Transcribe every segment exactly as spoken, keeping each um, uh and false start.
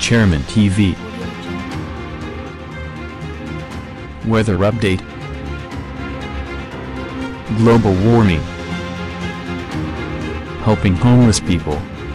Chairman T V. Weather update. Global warming. Helping homeless people.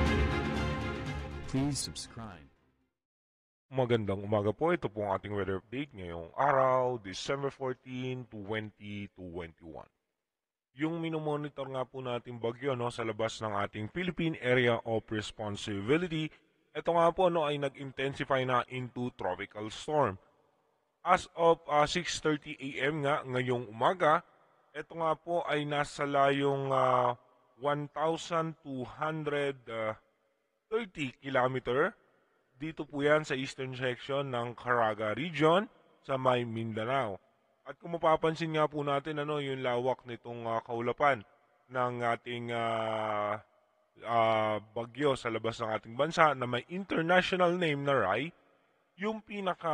Please subscribe. Magandang umaga po, ito po ang ating weather update ngayong araw, December fourteenth, twenty twenty-one. Yung minomonitor nga po natin bagyo no, sa labas ng ating Philippine Area of Responsibility, ito nga po no, ay nag-intensify na into tropical storm. As of uh, six thirty a m nga ngayong umaga, ito nga po ay nasa layong uh, one thousand two hundred thirty kilometer. Dito po yan sa eastern section ng Caraga Region sa may Mindanao. At kung mapapansin nga po natin ano, yung lawak nitong uh, kaulapan ng ating uh, uh, bagyo sa labas ng ating bansa na may international name na Rai, yung pinaka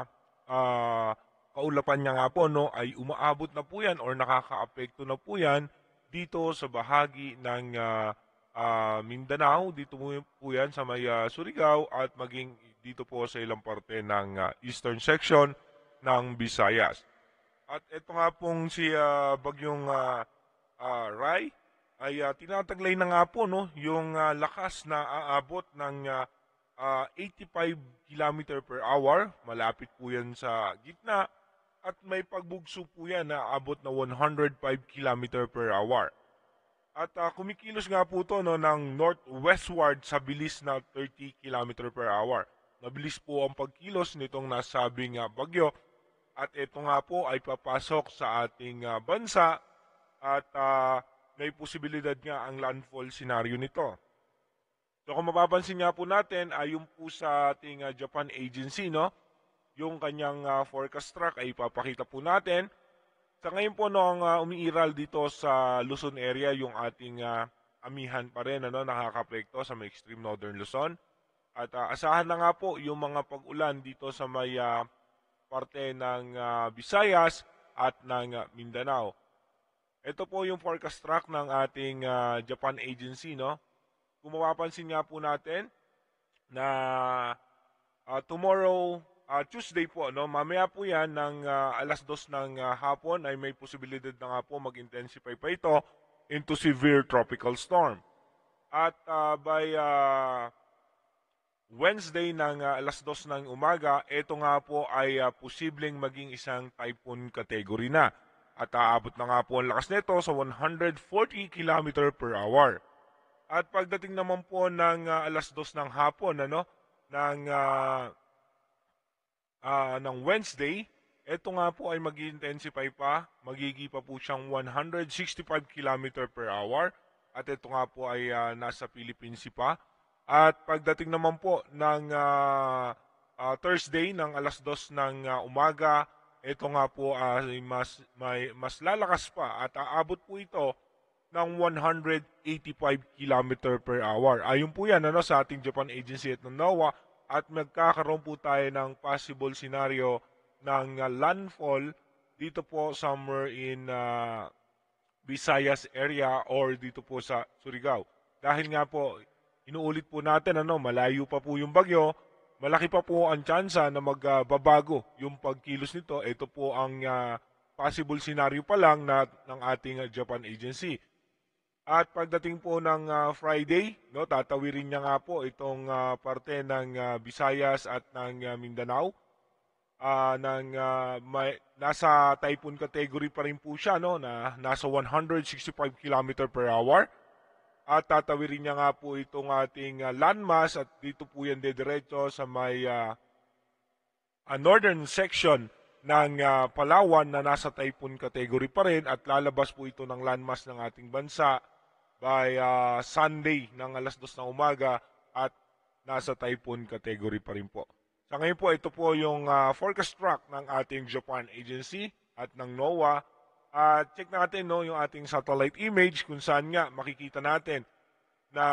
uh, kaulapan niya nga po no, ay umaabot na po yan or nakakaapekto na po yan dito sa bahagi ng uh, uh, Mindanao, dito po yan sa may uh, Surigao at maging dito po sa ilang parte ng uh, eastern section ng Visayas. At ito nga pong si uh, bagyong uh, uh, Rai ay uh, tinataglay na nga po no, yung uh, lakas na aabot ng uh, uh, eighty-five kilometer per hour. Malapit po yan sa gitna at may pagbugso po yan na aabot na one hundred five kilometer per hour. At uh, kumikilos nga po ito no, ng northwestward sa bilis na thirty kilometer per hour. Mabilis po ang pagkilos nitong nasabing uh, bagyo. At ito nga po ay papasok sa ating uh, bansa at uh, may posibilidad nga ang landfall scenario nito. So kung mapapansin nga po natin ay yung po sa ating uh, Japan agency, no, yung kanyang uh, forecast track ay ipapakita po natin. Sa ngayon po nung uh, umiiral dito sa Luzon area yung ating uh, amihan pa rin, ano, nakakapekto sa may extreme northern Luzon. At uh, asahan na nga po yung mga pag-ulan dito sa may uh, parte ng uh, Visayas at ng uh, Mindanao. Ito po yung forecast track ng ating uh, Japan agency, no. Kung mapapansin nga po natin na uh, tomorrow, uh, Tuesday po, no, mamaya po yan ng uh, alas dos ng uh, hapon ay may posibilidad na nga po mag-intensify pa ito into severe tropical storm. At uh, by uh, Wednesday ng uh, alas dos ng umaga, ito nga po ay uh, posibleng maging isang typhoon category na. At aabot na nga po ang lakas nito sa one hundred forty kilometer per hour. At pagdating naman po ng uh, alas dos ng hapon, ano, ng, uh, uh, ng Wednesday, ito nga po ay mag-intensify pa, magigi pa po siyang one hundred sixty-five kilometer per hour. At ito nga po ay uh, nasa Philippines pa. At pagdating naman po ng uh, uh, Thursday ng alas dos ng uh, umaga, ito nga po ay uh, mas, may, mas lalakas pa at aabot po ito ng one hundred eighty-five kilometer per hour. Ayon po yan ano, sa ating Japan agency at ng NOAA at magkakaroon po tayo ng possible scenario ng uh, landfall dito po somewhere in uh, Visayas area or dito po sa Surigao. Dahil nga po, inuulit po natin, ano, malayo pa po yung bagyo, malaki pa po ang tsansa na magbabago uh, yung pagkilos nito. Ito po ang uh, possible scenario pa lang na, ng ating uh, Japan agency. At pagdating po ng uh, Friday, no, tatawirin niya nga po itong uh, parte ng uh, Visayas at ng uh, Mindanao. Uh, ng, uh, may, nasa typhoon category pa rin po siya, no, na nasa one hundred sixty-five kilometer per hour. At tatawirin niya nga po itong ating uh, landmass at dito po yan dediretso sa may uh, uh, northern section ng uh, Palawan na nasa typhoon category pa rin at lalabas po ito ng landmass ng ating bansa by uh, Sunday ng alas dos ng umaga at nasa typhoon category pa rin po. Sa ngayon po, ito po yung uh, forecast track ng ating Japan agency at ng NOAA. At uh, check natin no, yung ating satellite image kung saan nga makikita natin na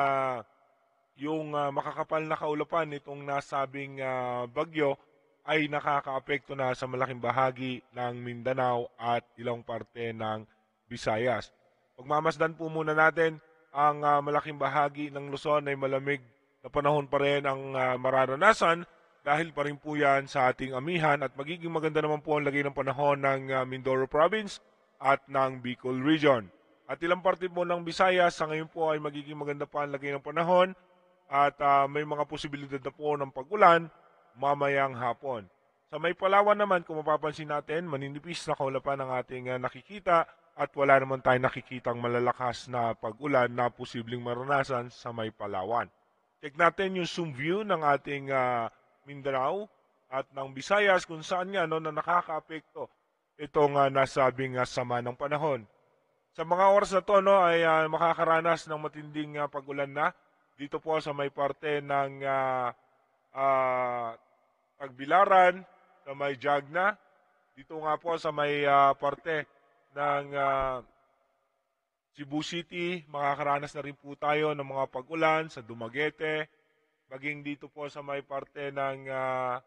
yung uh, makakapal na kaulapan nitong nasabing uh, bagyo ay nakakaapekto na sa malaking bahagi ng Mindanao at ilang parte ng Visayas. Pagmamasdan po muna natin, ang uh, malaking bahagi ng Luzon ay malamig na panahon pa rin ang uh, mararanasan dahil pa rin po yan sa ating amihan at magiging maganda naman po ang lagay ng panahon ng uh, Mindoro Province at ng Bicol Region. At ilang parte po ng Visayas sa ngayon po ay magiging maganda pa ang lagay ng panahon at uh, may mga posibilidad na po ng pag-ulan mamayang hapon. Sa may Palawan naman, kung mapapansin natin, maninipis na kaulapan ang ating uh, nakikita at wala naman tayong nakikitang malalakas na pag-ulan na posibleng maranasan sa may Palawan. Check natin yung zoom view ng ating uh, Mindanao at ng Visayas kung saan nga no, na nakaka-apekto itong uh, nasabing uh, sama ng panahon. Sa mga oras na to no, ay uh, makakaranas ng matinding uh, pag-ulan na dito po sa may parte ng uh, uh, Tagbilaran, sa may Jagna, dito nga po sa may uh, parte ng uh, Cebu City, makakaranas na rin po tayo ng mga pag-ulan sa Dumaguete, maging dito po sa may parte ng, uh,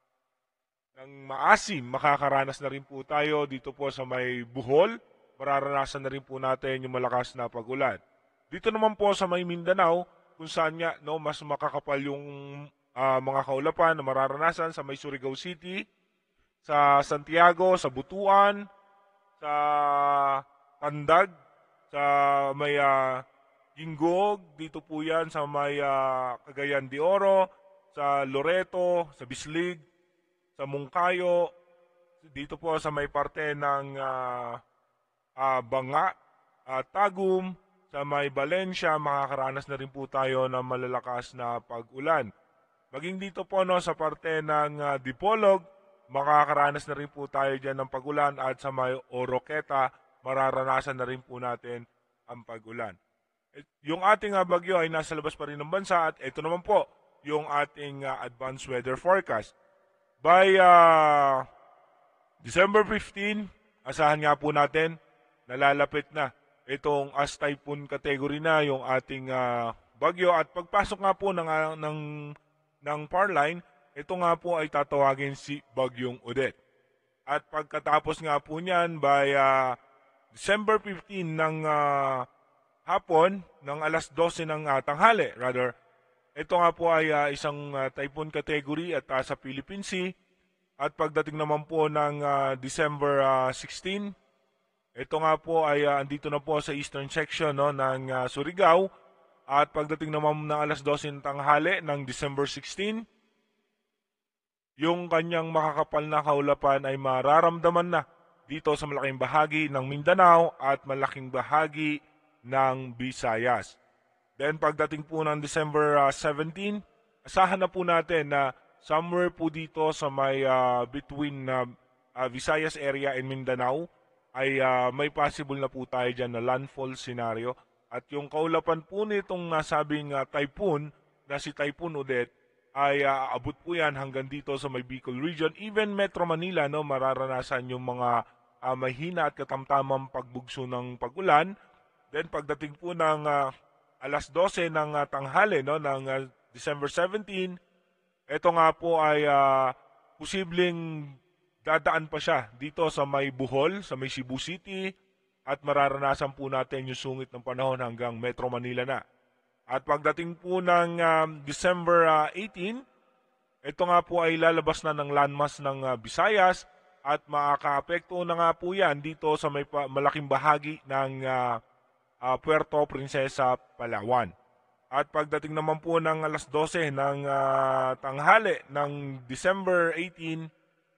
ng Maasim, makakaranas na rin po tayo dito po sa may Bohol, mararanasan na rin po natin yung malakas na pag-ulan. Dito naman po sa may Mindanao, kung saan nga no, mas makakapal yung uh, mga kaulapan na mararanasan sa may Surigao City, sa Santiago, sa Butuan, sa Tandag, sa may uh, Gingog, dito po yan sa may uh, Cagayan de Oro, sa Loreto, sa Bislig, sa Mungkayo, dito po sa may parte ng uh, uh, Banga, uh, Tagum, sa may Valencia, makakaranas na rin po tayo ng malalakas na pag-ulan. Maging dito po no, sa parte ng uh, Dipolog, makakaranas na rin po tayo dyan ng pag-ulan at sa may Oroqueta, mararanasan na rin po natin ang pag-ulan. Yung ating uh, bagyo ay nasa labas pa rin ng bansa at ito naman po yung ating uh, advanced weather forecast. By uh, December fifteenth, asahan nga po natin, nalalapit na itong as typhoon category na yung ating uh, bagyo at pagpasok nga po ng, uh, ng, ng power line, ito nga po ay tatawagin si Bagyong Odette. At pagkatapos nga po niyan by uh, December fifteenth ng uh, hapon, ng alas dose ng uh, tanghali, rather, ito nga po ay uh, isang uh, typhoon category at uh, sa Philippine Sea. At pagdating naman po ng uh, December uh, sixteenth, ito nga po ay uh, andito na po sa eastern section no, ng uh, Surigao. At pagdating naman ng alas dose ng tanghali ng December sixteenth, yung kanyang makakapal na kaulapan ay mararamdaman na dito sa malaking bahagi ng Mindanao at malaking bahagi ng Visayas. Then pagdating po ng December uh, seventeenth, asahan na po natin na somewhere po dito sa may uh, between uh, uh, Visayas area and Mindanao ay uh, may possible na po tayo dyan na landfall scenario. At yung kaulapan po nitong nasabing uh, typhoon na si Typhoon Odette ay uh, abot po yan hanggang dito sa may Bicol Region. Even Metro Manila, no, mararanasan yung mga uh, mahina at katamtamang pagbugso ng pag-ulan. Then pagdating po ng uh, alas dose ng uh, tanghali no, ng uh, December seventeenth, ito nga po ay uh, posibleng dadaan pa siya dito sa may Bohol, sa may Cebu City, at mararanasan po natin yung sungit ng panahon hanggang Metro Manila na. At pagdating po ng um, December uh, eighteenth, ito nga po ay lalabas na ng landmass ng uh, Visayas at makaka-apekto na nga po yan dito sa may pa- malaking bahagi ng uh, uh, Puerto Princesa, Palawan. At pagdating naman po ng alas dose ng uh, tanghali ng December eighteenth,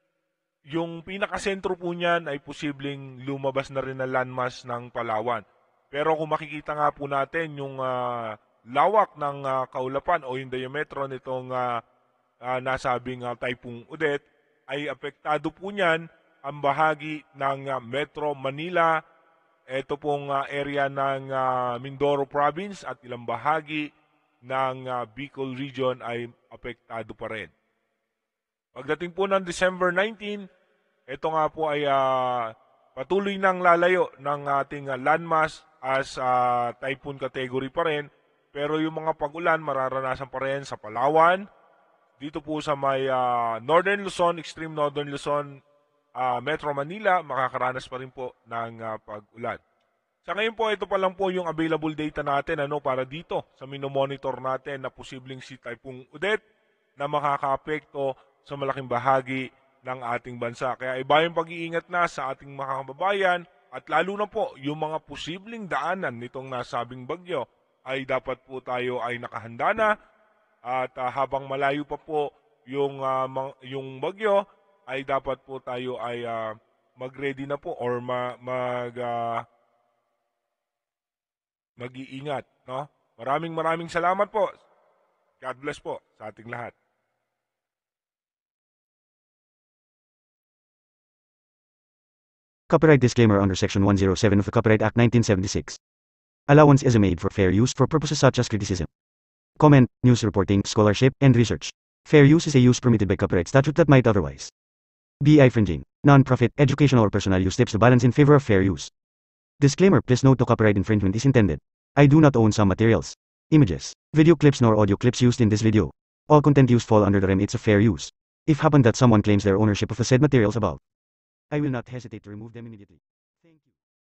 yung pinakasentro po niyan ay posibleng lumabas na rin na landmass ng Palawan. Pero kung makikita nga po natin yung uh, lawak ng uh, kaulapan o yung diametro nitong uh, uh, nasabing uh, Typhoon Odette, ay apektado po niyan ang bahagi ng uh, Metro Manila, ito pong uh, area ng uh, Mindoro Province at ilang bahagi ng uh, Bicol Region ay apektado pa rin. Pagdating po ng December nineteenth, ito nga po ay uh, patuloy nang lalayo ng ating uh, landmass as uh, typhoon category pa rin. Pero yung mga pag-ulan mararanasan pa rin sa Palawan, dito po sa may uh, Northern Luzon, extreme Northern Luzon, uh, Metro Manila, makakaranas pa rin po ng uh, pag-ulan. Sa ngayon po, ito pa lang po yung available data natin ano, para dito sa minomonitor natin na posibleng si Typhoon Odette na makakaapekto sa malaking bahagi ng ating bansa. Kaya iba yung pag-iingat na sa ating mga kababayan at lalo na po yung mga posibleng daanan nitong nasabing bagyo ay dapat po tayo ay nakahanda na at uh, habang malayo pa po yung, uh, yung bagyo ay dapat po tayo ay uh, mag-ready na po or ma- mag... Uh, mag-iingat, no? Maraming maraming salamat po. God bless po sa ating lahat. Copyright disclaimer under Section one oh seven of the Copyright Act nineteen seventy-six. Allowance is made for fair use for purposes such as criticism, comment, news reporting, scholarship, and research. Fair use is a use permitted by copyright statute that might otherwise be infringing. Non-profit, educational or personal use tips the balance in favor of fair use. Disclaimer: please note no copyright infringement is intended. I do not own some materials, images, video clips nor audio clips used in this video. All content used fall under the remits of fair use. If happen that someone claims their ownership of the said materials above, I will not hesitate to remove them immediately.